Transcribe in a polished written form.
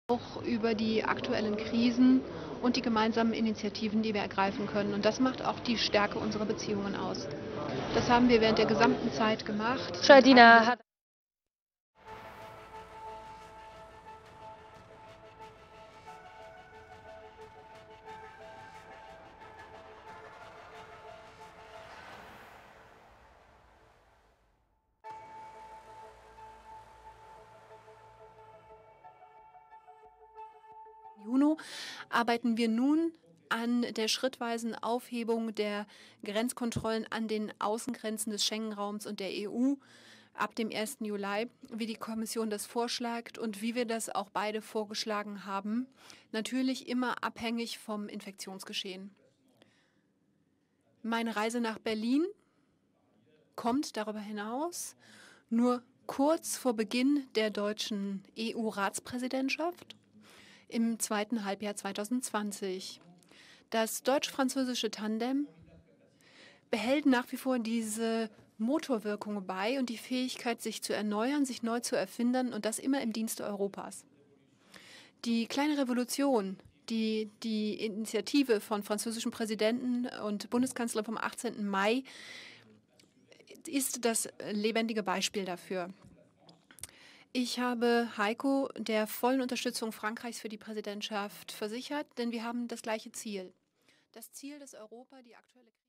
auch über die aktuellen Krisen und die gemeinsamen Initiativen, die wir ergreifen können. Und das macht auch die Stärke unserer Beziehungen aus. Das haben wir während der gesamten Zeit gemacht. Schaldina hat Juni arbeiten wir nun an der schrittweisen Aufhebung der Grenzkontrollen an den Außengrenzen des Schengen-Raums und der EU ab dem 1. Juli, wie die Kommission das vorschlägt und wie wir das auch beide vorgeschlagen haben, natürlich immer abhängig vom Infektionsgeschehen. Meine Reise nach Berlin kommt darüber hinaus nur kurz vor Beginn der deutschen EU-Ratspräsidentschaft im zweiten Halbjahr 2020. Das deutsch-französische Tandem behält nach wie vor diese Motorwirkung bei und die Fähigkeit, sich zu erneuern, sich neu zu erfinden und das immer im Dienste Europas. Die kleine Revolution, die Initiative von französischen Präsidenten und Bundeskanzler vom 18. Mai ist das lebendige Beispiel dafür. Ich habe Heiko der vollen Unterstützung Frankreichs für die Präsidentschaft versichert, denn wir haben das gleiche Ziel. Das Ziel, dass Europa die aktuelle